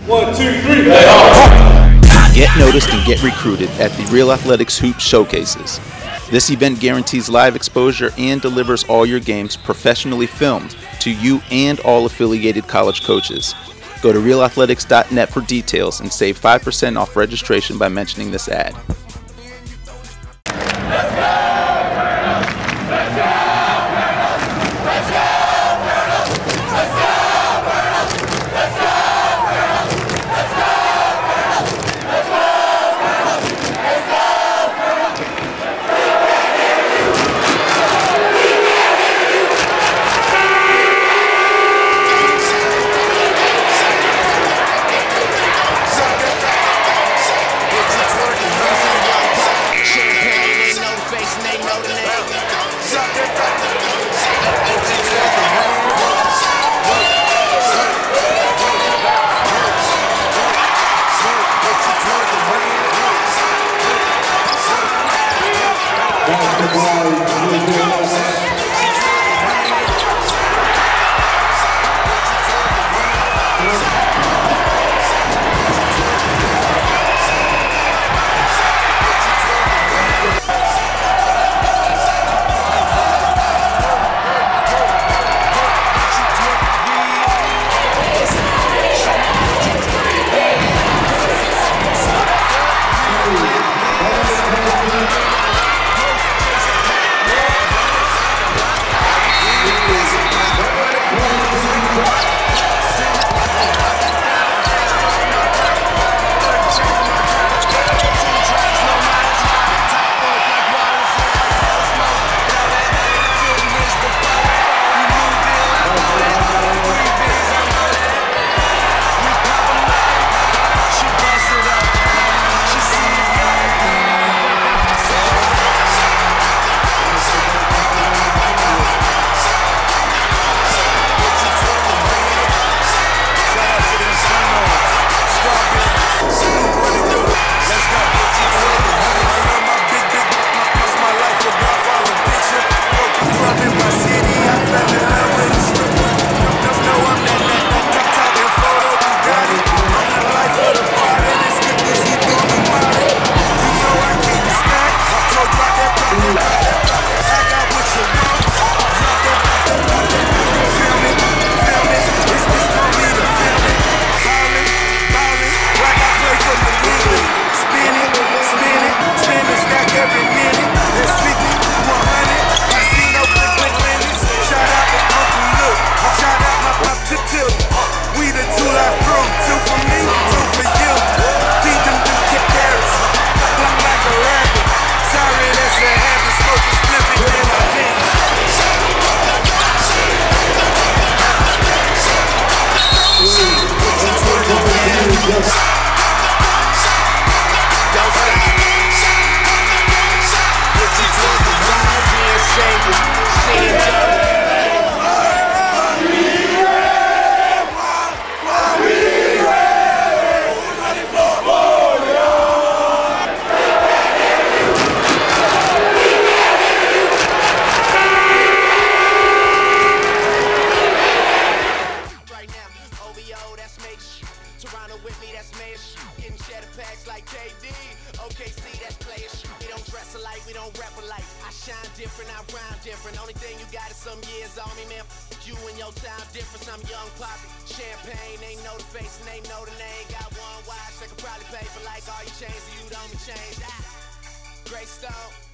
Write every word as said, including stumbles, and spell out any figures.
One, two, three. Get noticed and get recruited at the Real Athletics Hoop Showcases. This event guarantees live exposure and delivers all your games professionally filmed to you and all affiliated college coaches. Go to real athletics dot net for details and save five percent off registration by mentioning this ad. Like K D, O K C, that's players. We don't dress alike, we don't rap alike. I shine different, I rhyme different. Only thing you got is some years on me, man. You and your time difference. I'm young poppy. Champagne, ain't know the face and ain't know the name. Got one watch, they could probably pay for like all your chains, so you don't change. Ah. Greystone.